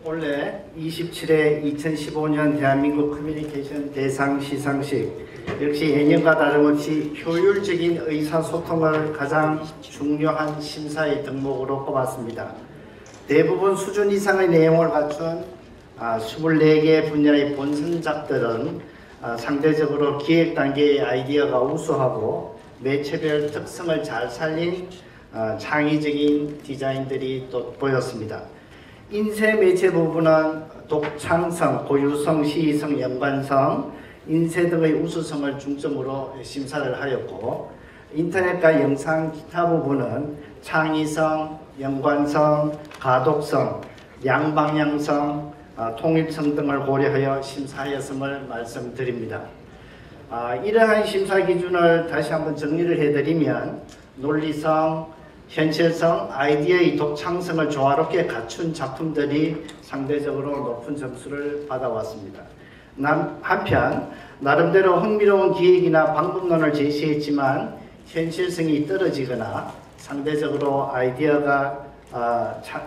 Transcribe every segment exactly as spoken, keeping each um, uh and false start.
올해 이십칠 회 이천십오 년 대한민국 커뮤니케이션 대상 시상식, 역시 예년과 다름없이 효율적인 의사소통을 가장 중요한 심사의 덕목으로 꼽았습니다. 대부분 수준 이상의 내용을 갖춘 이십사 개 분야의 본선작들은 상대적으로 기획 단계의 아이디어가 우수하고 매체별 특성을 잘 살린 창의적인 디자인들이 또 보였습니다. 인쇄 매체 부분은 독창성, 고유성, 시의성, 연관성, 인쇄 등의 우수성을 중점으로 심사를 하였고, 인터넷과 영상 기타 부분은 창의성, 연관성, 가독성, 양방향성, 통일성 등을 고려하여 심사하였음을 말씀드립니다. 이러한 심사 기준을 다시 한번 정리를 해드리면, 논리성, 현실성, 아이디어의 독창성을 조화롭게 갖춘 작품들이 상대적으로 높은 점수를 받아왔습니다. 한편 나름대로 흥미로운 기획이나 방법론을 제시했지만 현실성이 떨어지거나 상대적으로 아이디어가 어, 차,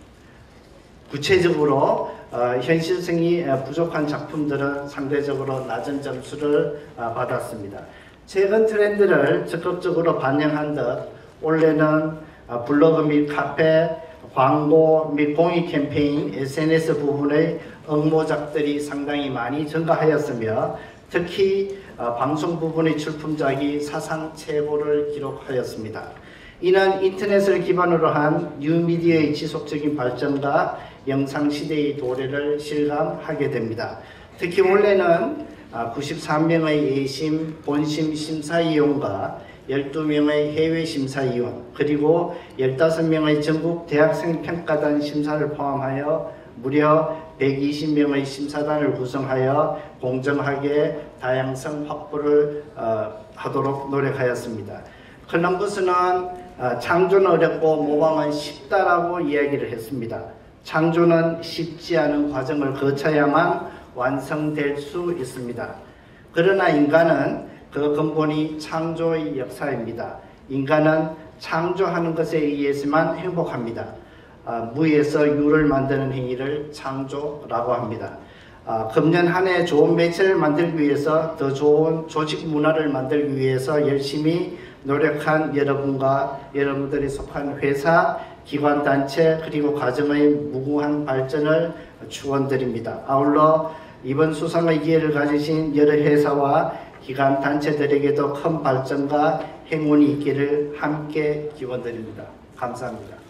구체적으로 어, 현실성이 부족한 작품들은 상대적으로 낮은 점수를 어, 받았습니다. 최근 트렌드를 적극적으로 반영한 듯 올해는 블로그 및 카페, 광고 및 공익 캠페인, 에스엔에스 부분의 응모작들이 상당히 많이 증가하였으며, 특히 방송 부분의 출품작이 사상 최고를 기록하였습니다. 이는 인터넷을 기반으로 한 뉴미디어의 지속적인 발전과 영상시대의 도래를 실감하게 됩니다. 특히 올해는 구십삼 명의 예심, 본심 심사위원과 열두 명의 해외 심사위원, 그리고 십오 명의 전국 대학생 평가단 심사를 포함하여 무려 백이십 명의 심사단을 구성하여 공정하게 다양성 확보를 어, 하도록 노력하였습니다. 컬럼버스는 어, 창조는 어렵고 모방은 쉽다라고 이야기를 했습니다. 창조는 쉽지 않은 과정을 거쳐야만 완성될 수 있습니다. 그러나 인간은 그 근본이 창조의 역사입니다. 인간은 창조하는 것에 의해서만 행복합니다. 아, 무에서 유를 만드는 행위를 창조라고 합니다. 아, 금년 한 해 좋은 매체를 만들기 위해서, 더 좋은 조직 문화를 만들기 위해서 열심히 노력한 여러분과 여러분들이 속한 회사, 기관, 단체, 그리고 가정의 무궁한 발전을 축원드립니다. 아울러 이번 수상의 기회를 가지신 여러 회사와 기관 단체들에게도 큰 발전과 행운이 있기를 함께 기원드립니다. 감사합니다.